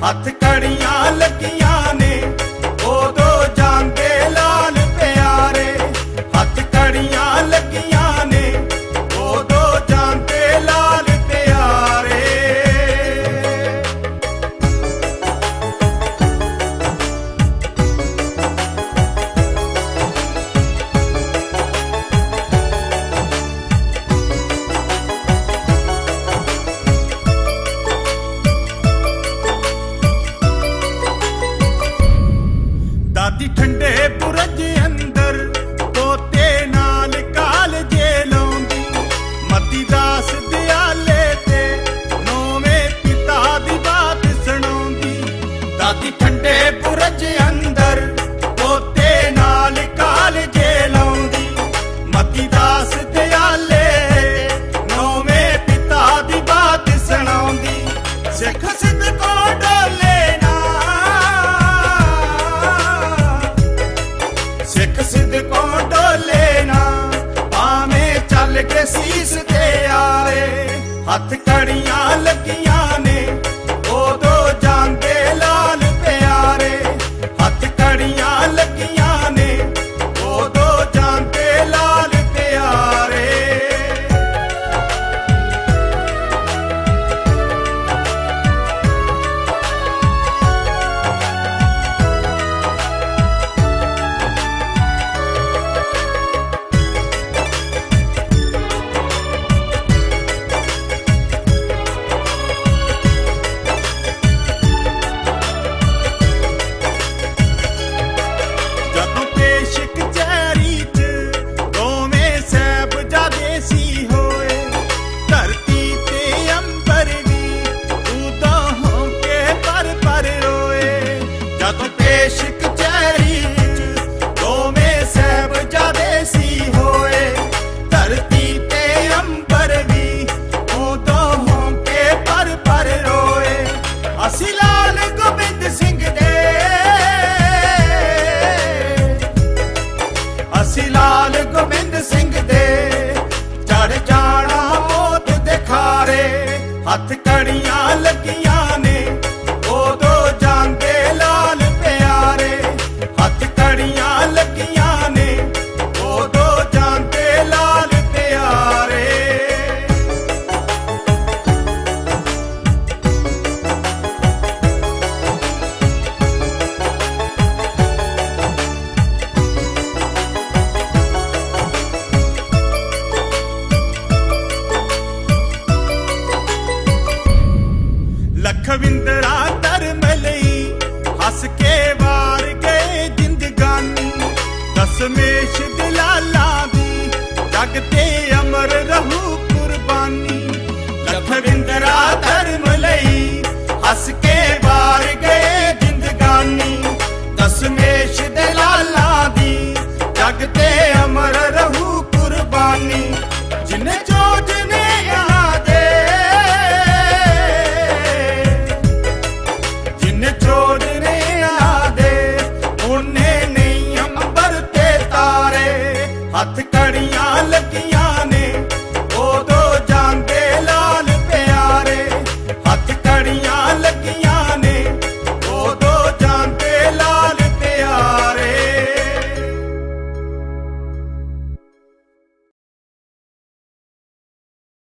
हथ कड़ियां लगियां ने उदो जांदे लाल प्यारे। हथ कड़ियां लगियां ने उदो जांदे लाल प्यारे। दादी ठंडे बुरज अंदर पोते नाल कालजे लाउंदी। मती दास दयाले ते नौवें पिता दी बात सुणाउंदी। दादी ठंडे बुरज अंदर पोते नाल कालजे लाउंदी। मती दास दयाले नौवें पिता दी बात सुणाउंदी। सिख सिद्ध को डोले सिख सिद्ध को डोले ना भावें चल के सीस ते आए। हथ कड़ियां लगियां ने उदो जांदे लाल प्यारे। हथ कड़ियां लगियां ने उदो जांदे लाल प्यारे। ਅਸੀਂ ਲਾਲ ਗੋਬਿੰਦ ਸਿੰਘ ਦੇ, ਅਸੀਂ ਲਾਲ ਗੋਬਿੰਦ ਸਿੰਘ ਦੇ ਚੜ ਜਾਣਾ ਮੌਤ ਦੇ ਖਾਰੇ। ਹੱਥ ਕੜੀਆਂ ਲੱਗੀਆਂ ਨੇ ਉਦੋ ਜਾਂਦੇ ਲਾਲ ਪਿਆਰੇ। ਹੱਥ ਕੜੀਆਂ ਲੱਗੀਆਂ ਨੇ ਉਦੋ ਜਾਂਦੇ ਲਾਲ ਪਿਆਰੇ। लखविंदरा धर्म लई हस के वार गए जिंदगानी। दशमेश दलाला दी जग ते अमर रहू कुर्बानी। लखविंदरा धर्म लई हस के वार